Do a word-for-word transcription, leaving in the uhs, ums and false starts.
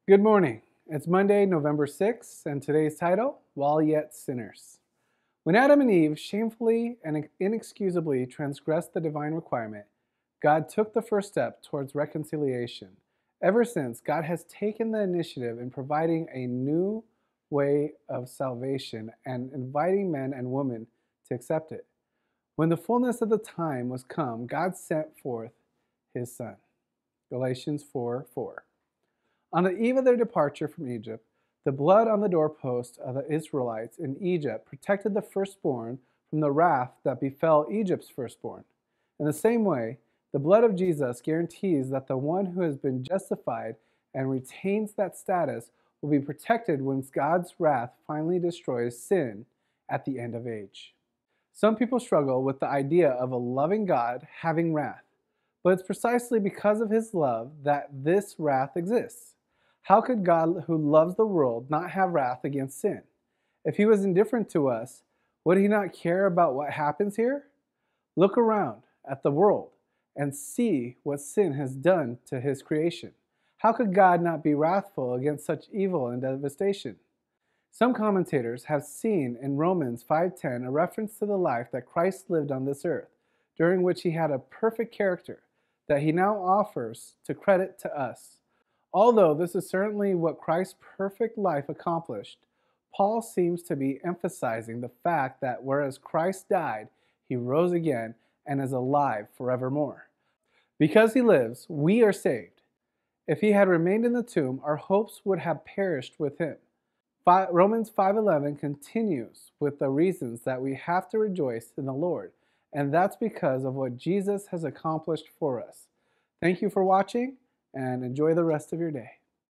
Good morning. It's Monday, November sixth, and today's title, While Yet Sinners. When Adam and Eve shamefully and inexcusably transgressed the divine requirement, God took the first step towards reconciliation. Ever since, God has taken the initiative in providing a new way of salvation and inviting men and women to accept it. When the fullness of the time was come, God sent forth his Son. Galatians four four. On the eve of their departure from Egypt, the blood on the doorpost of the Israelites in Egypt protected the firstborn from the wrath that befell Egypt's firstborn. In the same way, the blood of Jesus guarantees that the one who has been justified and retains that status will be protected when God's wrath finally destroys sin at the end of age. Some people struggle with the idea of a loving God having wrath, but it's precisely because of his love that this wrath exists. How could God, who loves the world, not have wrath against sin? If he was indifferent to us, would he not care about what happens here? Look around at the world and see what sin has done to his creation. How could God not be wrathful against such evil and devastation? Some commentators have seen in Romans five ten a reference to the life that Christ lived on this earth, during which he had a perfect character that he now offers to credit to us. Although this is certainly what Christ's perfect life accomplished, Paul seems to be emphasizing the fact that whereas Christ died, he rose again and is alive forevermore. Because he lives, we are saved. If he had remained in the tomb, our hopes would have perished with him. Romans five eleven continues with the reasons that we have to rejoice in the Lord, and that's because of what Jesus has accomplished for us. Thank you for watching, and enjoy the rest of your day.